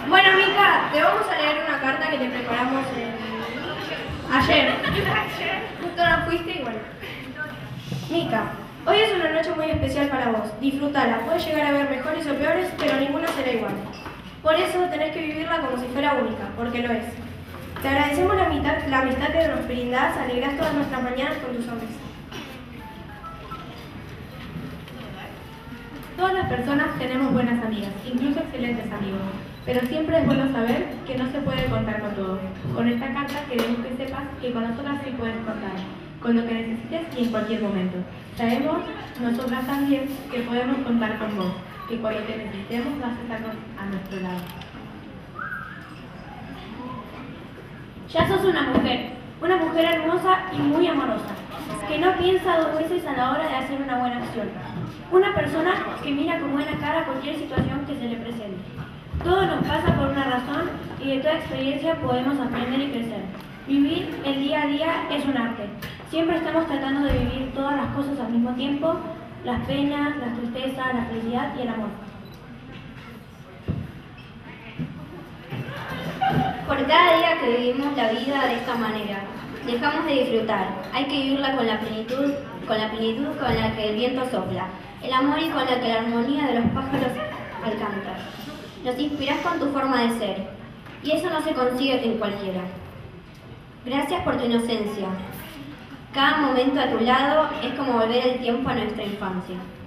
Bueno, Mica, te vamos a leer una carta que te preparamos ayer. Justo no fuiste y bueno. Mica, hoy es una noche muy especial para vos. Disfrútala. Puedes llegar a ver mejores o peores, pero ninguna será igual. Por eso tenés que vivirla como si fuera única, porque lo es. Te agradecemos la amistad que nos brindás, alegrás todas nuestras mañanas con tu sonrisa. Todas las personas tenemos buenas amigas, incluso excelentes amigos, pero siempre es bueno saber que no se puede contar con todo. Con esta carta queremos que sepas que con nosotras sí puedes contar, con lo que necesites y en cualquier momento. Sabemos nosotras también que podemos contar con vos, que cuando te necesitemos vas a estar a nuestro lado. Ya sos una mujer hermosa y muy amorosa, que no piensa dos veces a la hora de hacer una buena acción. Una persona que mira con buena cara cualquier situación que se le presente. Todo nos pasa por una razón y de toda experiencia podemos aprender y crecer. Vivir el día a día es un arte. Siempre estamos tratando de vivir todas las cosas al mismo tiempo, las penas, las tristezas, la felicidad y el amor. Por cada día que vivimos la vida de esta manera, dejamos de disfrutar. Hay que vivirla con la plenitud con la que el viento sopla, el amor y con la que la armonía de los pájaros al cantar. Nos inspirás con tu forma de ser, y eso no se consigue en cualquiera. Gracias por tu inocencia. Cada momento a tu lado es como volver el tiempo a nuestra infancia.